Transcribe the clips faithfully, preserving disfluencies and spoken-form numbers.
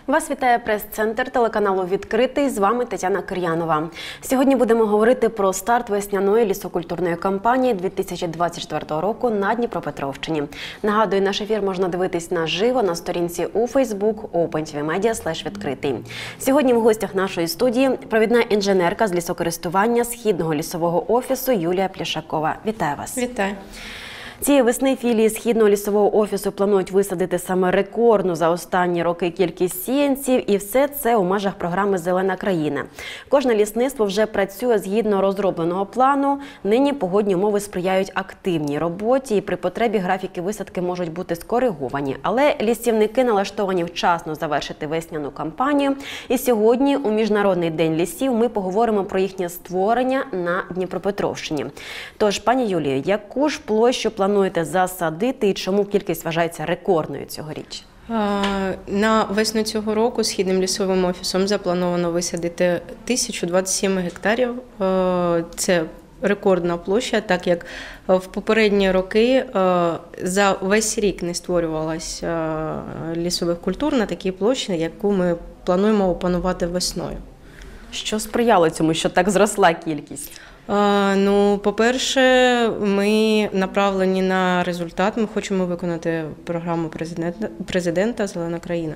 Вас вітає прес-центр телеканалу «Відкритий». З вами Тетяна Кир'янова. Сьогодні будемо говорити про старт весняної лісокультурної кампанії дві тисячі двадцять четвертого року на Дніпропетровщині. Нагадую, наш ефір можна дивитись наживо на сторінці у Facebook OpenTVMedia слеш відкритий. Сьогодні в гостях нашої студії провідна інженерка з лісокористування Східного лісового офісу Юлія Плішакова. Вітаю вас. Вітаю. Цієї весни філії Східного лісового офісу планують висадити саме рекордну за останні роки кількість сіянців, і все це у межах програми «Зелена країна». Кожне лісництво вже працює згідно розробленого плану. Нині погодні умови сприяють активній роботі, і при потребі графіки висадки можуть бути скориговані. Але лісівники налаштовані вчасно завершити весняну кампанію. І сьогодні, у Міжнародний день лісів, ми поговоримо про їхнє створення на Дніпропетровщині. Тож, пані Юлію, яку ж площу плануєте плануєте засадити і чому кількість вважається рекордною цьогоріч? На весну цього року Східним лісовим офісом заплановано висадити тисячу двадцять сім гектарів. Це рекордна площа, так як в попередні роки за весь рік не створювалось лісових культур на такій площі, яку ми плануємо опанувати весною. Що сприяло цьому, що так зросла кількість? Ну, по-перше, ми направлені на результат. Ми хочемо виконати програму президента, президента «Зелена країна».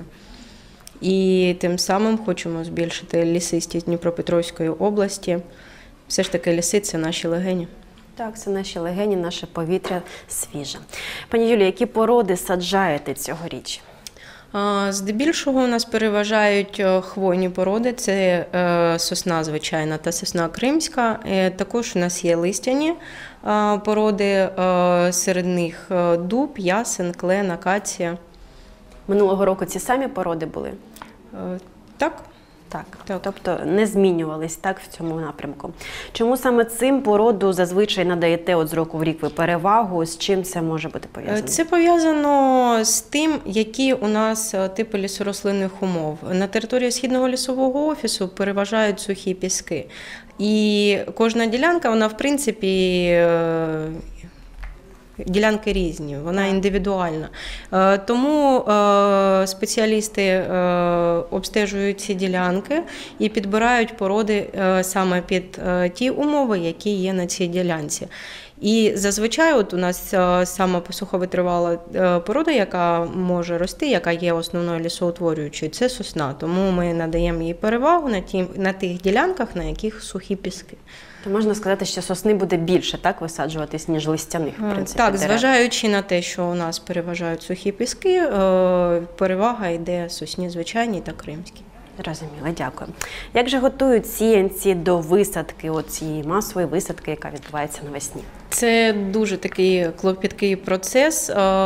І тим самим хочемо збільшити лісистість Дніпропетровської області. Все ж таки ліси – це наші легені. Так, це наші легені, наше повітря свіже. Пані Юлія, які породи саджаєте цьогоріч? Здебільшого у нас переважають хвойні породи, це сосна звичайна та сосна кримська. Також у нас є листяні породи, серед них дуб, ясен, клен, акація. Минулого року ці самі породи були? Так. Так, так, тобто не змінювались так в цьому напрямку. Чому саме цим породу зазвичай надаєте от з року в рік ви перевагу? З чим це може бути пов'язано? Це пов'язано з тим, які у нас типи лісорослинних умов. На території Східного лісового офісу переважають сухі піски. І кожна ділянка, вона в принципі... Ділянки різні, вона індивідуальна. Тому спеціалісти обстежують ці ділянки і підбирають породи саме під ті умови, які є на цій ділянці. І зазвичай от у нас сама посуховитривала порода, яка може рости, яка є основною лісоутворюючою, це сосна. Тому ми надаємо їй перевагу на, ті, на тих ділянках, на яких сухі піски. То можна сказати, що сосни буде більше так висаджуватись, ніж листяних, в принципі, Так, дерев. зважаючи на те, що у нас переважають сухі піски, перевага йде сосні звичайній та кримській. Зрозуміло, дякую. Як же готують сіянці до висадки, оцієї масової висадки, яка відбувається навесні? Це дуже такий клопіткий процес.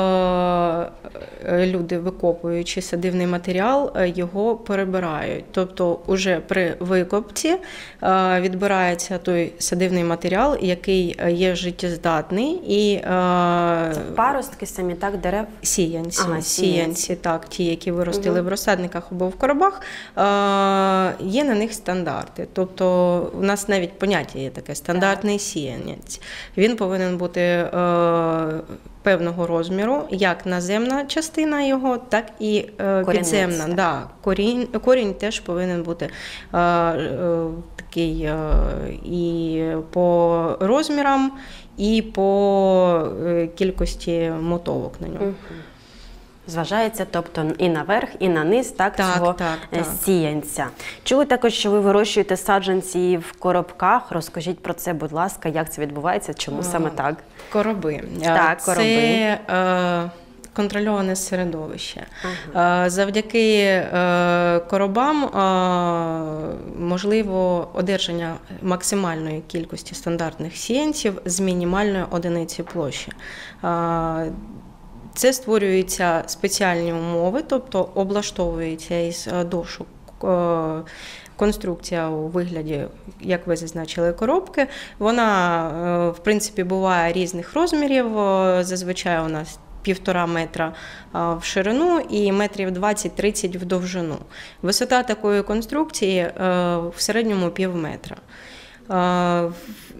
Люди, викопуючи садивний матеріал, його перебирають. Тобто уже при викопці відбирається той садивний матеріал, який є життєздатний. І паростки самі, так, дерев? Сіянці, ага, сіянці, так, ті, які виростили угу. в розсадниках або в коробах, є на них стандарти. Тобто у нас навіть поняття є таке – стандартний сіянець. Він повинен бути е, певного розміру, як наземна частина його, так і е, підземна. Да, корінь, корінь теж повинен бути е, е, такий е, і по розмірам, і по е, кількості мотовок на ньому. Угу. Зважається, тобто і наверх, і на низ, так, так цього так, так. сіянця. Чули також, що ви вирощуєте саджанці в коробках. Розкажіть про це, будь ласка, як це відбувається, чому а, саме так? Короби. Так, це, короби. Е, контрольоване середовище. Ага. Завдяки е, коробам е, можливо одержання максимальної кількості стандартних сіянців з мінімальної одиниці площі. Е, Це створюються спеціальні умови, тобто облаштовується із дошок конструкція у вигляді, як ви зазначили, коробки. Вона, в принципі, буває різних розмірів. Зазвичай у нас півтора метра в ширину і метрів двадцять-тридцять в довжину. Висота такої конструкції в середньому пів метра.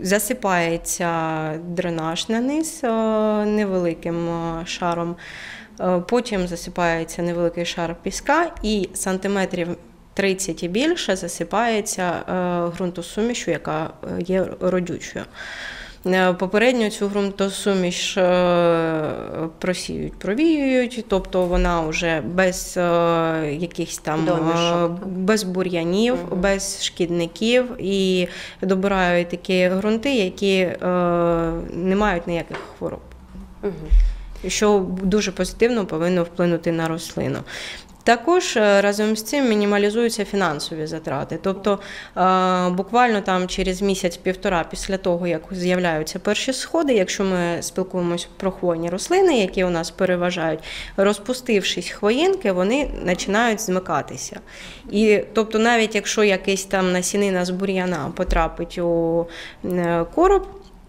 Засипається дренаж на низ невеликим шаром Потім засипається невеликий шар піска і сантиметрів тридцять і більше засипається ґрунтосумішю, яка є родючою. Попередньо цю ґрунтосуміш просіють, провіюють, тобто вона вже без якихось там домішок, без бур'янів, угу. без шкідників, і добирають такі ґрунти, які не мають ніяких хвороб. Угу. Що дуже позитивно повинно вплинути на рослину. Також разом з цим мінімалізуються фінансові затрати. Тобто буквально там через місяць-півтора після того, як з'являються перші сходи, якщо ми спілкуємося про хвойні рослини, які у нас переважають, розпустившись хвоїнки, вони починають змикатися. І, тобто навіть якщо якась там насінина з бур'яна потрапить у короб,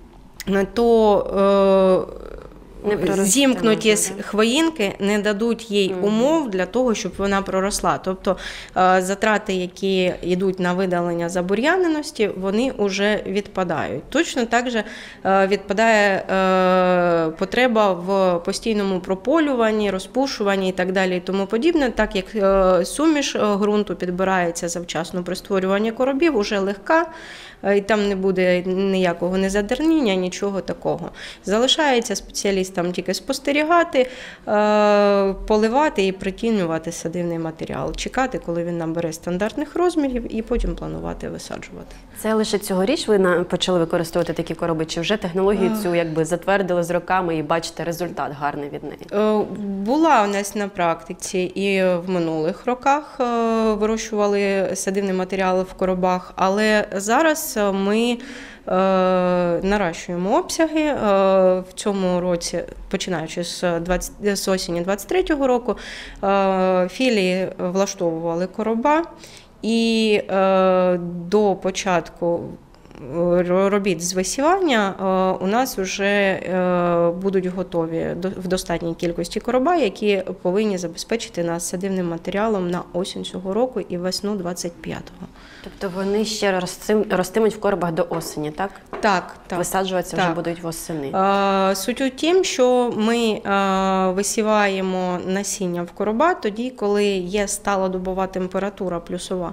то зімкнуті хвоїнки не дадуть їй mm-hmm. умов для того, щоб вона проросла. Тобто затрати, які йдуть на видалення забур'яненості, вони вже відпадають. Точно так же відпадає потреба в постійному прополюванні, розпушуванні і так далі і тому подібне, так як суміш ґрунту підбирається завчасно при створюванні коробів, уже легка, і там не буде ніякого незадерніння, нічого такого. Залишається спеціалістам тільки спостерігати, поливати і притінювати садивний матеріал, чекати, коли він набере стандартних розмірів, і потім планувати висаджувати. Це лише цьогоріч ви почали використовувати такі короби, чи вже технологію цю якби затвердили з роками і бачите результат гарний від неї? Була у нас на практиці і в минулих роках вирощували садивний матеріал в коробах, але зараз ми наращуємо обсяги. В цьому році, починаючи з, двадцять, з осені двадцять третього року, філії влаштовували короба, і до початку робіт з висівання у нас вже будуть готові в достатній кількості короба, які повинні забезпечити нас садивним матеріалом на осінь цього року і весну двадцять п'ятого. Тобто вони ще ростимуть в коробах до осені, так? Так, так. Висаджуватися так. вже будуть восени. Суть у тім, що ми висіваємо насіння в короба тоді, коли є сталодобова температура плюсова.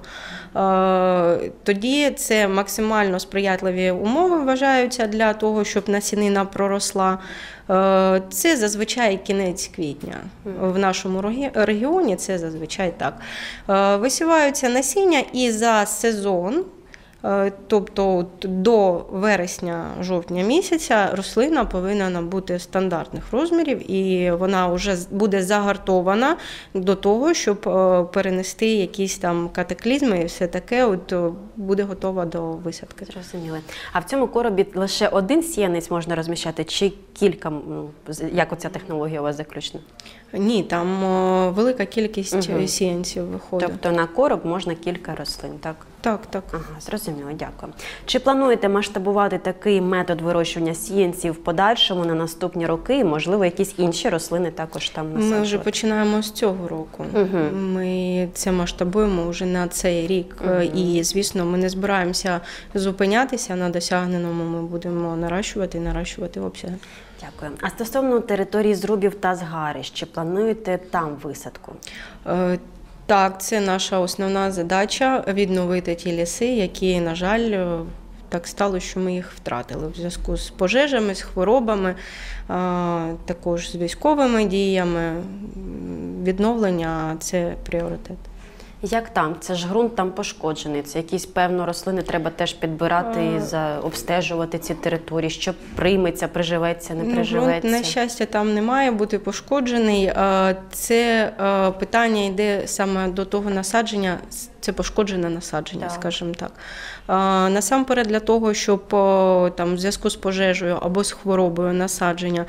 Тоді це максимально сприятливі умови вважаються для того, щоб насінина проросла. Це зазвичай кінець квітня. В нашому регіоні це зазвичай так. Висіваються насіння і за сезон, тобто до вересня-жовтня місяця, рослина повинна набути стандартних розмірів, і вона вже буде загартована до того, щоб перенести якісь там катаклізми і все таке, от буде готова до висадки. Зрозуміло. А в цьому коробі лише один сіянець можна розміщати, чи кілька, як оця технологія у вас заключена? Ні, там велика кількість угу. сіянців виходить. Тобто на короб можна кілька рослин, так? Так, так. Ага, зрозуміло, дякую. Чи плануєте масштабувати такий метод вирощування сіянців в подальшому на наступні роки? І, можливо, якісь інші рослини також там насаджувати? Ми вже починаємо з цього року. Угу. Ми це масштабуємо вже на цей рік. Угу. І, звісно, ми не збираємося зупинятися на досягненому. Ми будемо наращувати і наращувати обсяги. Дякую. А стосовно території зрубів та згарищ, чи плануєте там висадку? Е, Так, це наша основна задача – відновити ті ліси, які, на жаль, так стало, що ми їх втратили в зв'язку з пожежами, з хворобами, також з військовими діями. Відновлення – це пріоритет. Як там? Це ж ґрунт там пошкоджений, це якісь, певно, рослини треба теж підбирати і за, обстежувати ці території, що прийметься, приживеться, не приживеться? Ґрунт, на щастя, там не має бути пошкоджений. Це питання йде саме до того насадження, це пошкоджене насадження, так. скажімо так. Насамперед для того, щоб там, в зв'язку з пожежею або з хворобою насадження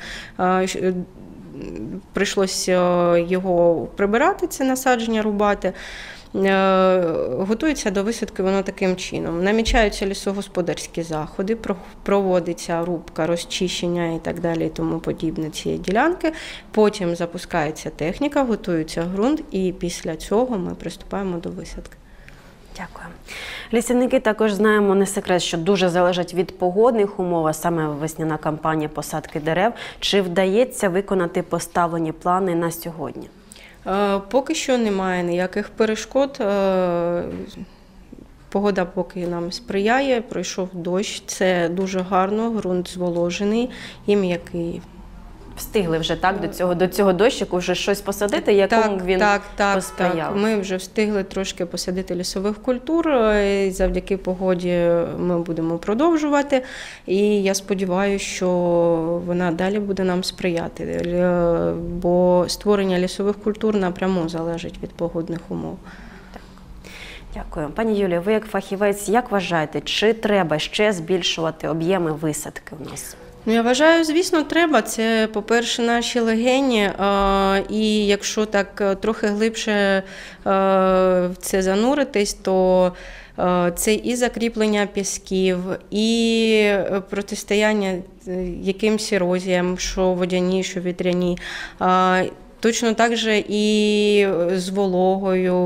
прийшлося його прибирати, це насадження, рубати. Готується до висадки воно таким чином. Намічаються лісогосподарські заходи, проводиться рубка, розчищення і так далі, і тому подібне цієї ділянки. Потім запускається техніка, готується ґрунт, і після цього ми приступаємо до висадки. Дякую. Лісівники також, знаємо, не секрет, що дуже залежать від погодних умов, а саме весняна кампанія посадки дерев. Чи вдається виконати поставлені плани на сьогодні? Е, Поки що немає ніяких перешкод. Е, Погода поки нам сприяє, пройшов дощ, це дуже гарно, ґрунт зволожений і м'який. Встигли вже так до цього до цього дощику вже щось посадити, якому так, він так, так, посприяв? Так, ми вже встигли трошки посадити лісових культур, і завдяки погоді ми будемо продовжувати. І я сподіваюся, що вона далі буде нам сприяти, бо створення лісових культур напряму залежить від погодних умов. Дякую. Пані Юлію, ви як фахівець, як вважаєте, чи треба ще збільшувати об'єми висадки у нас? Ну, я вважаю, звісно, треба. Це, по-перше, наші легені, і якщо так трохи глибше в це зануритись, то це і закріплення пісків, і протистояння якимсь ерозіям, що водяні, що вітряні. Точно так же і з вологою.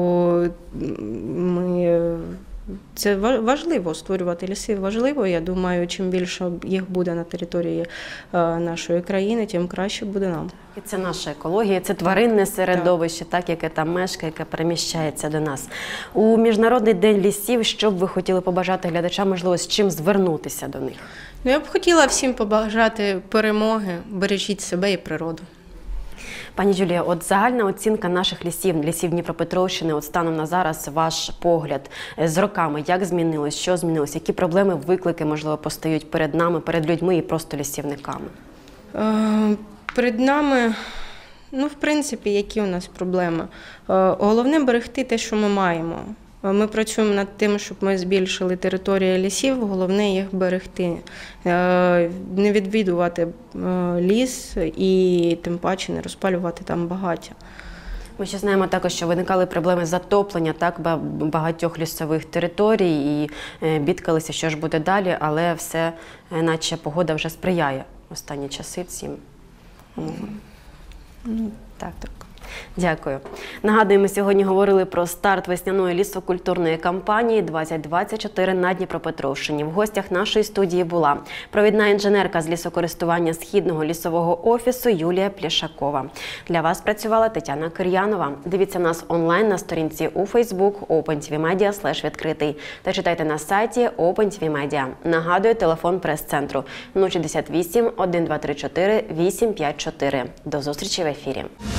Ми... Це важливо, створювати ліси важливо. Я думаю, чим більше їх буде на території нашої країни, тим краще буде нам. І це наша екологія, це тваринне середовище, так. так, яке там мешкає, яке переміщається до нас. У Міжнародний день лісів, що б ви хотіли побажати глядачам, можливо, з чим звернутися до них? Ну, я б хотіла всім побажати перемоги, бережіть себе і природу. Пані Юлія, от загальна оцінка наших лісів, лісів Дніпропетровщини, от станом на зараз, ваш погляд з роками, як змінилось, що змінилось, які проблеми, виклики, можливо, постають перед нами, перед людьми і просто лісівниками? Е, перед нами, ну, в принципі, які у нас проблеми? Е, головне берегти те, що ми маємо. Ми працюємо над тим, щоб ми збільшили територію лісів, головне їх берегти, не відвідувати ліс і тим паче не розпалювати там багаття. Ми ще знаємо також, що виникали проблеми затоплення так, багатьох лісових територій і бідкалися, що ж буде далі, але все, наче погода вже сприяє останні часи цим умовам. Ну, так, так. Дякую. Нагадую, ми сьогодні говорили про старт весняної лісокультурної кампанії двадцять двадцять чотири на Дніпропетровщині. В гостях нашої студії була провідна інженерка з лісокористування Східного лісового офісу Юлія Плішакова. Для вас працювала Тетяна Кир'янова. Дивіться нас онлайн на сторінці у Facebook OpenTVMedia слеш відкритий та читайте на сайті OpenTVMedia. Нагадую, телефон прес-центру нуль шістдесят вісім, один два три чотири, вісім п'ять чотири. До зустрічі в ефірі.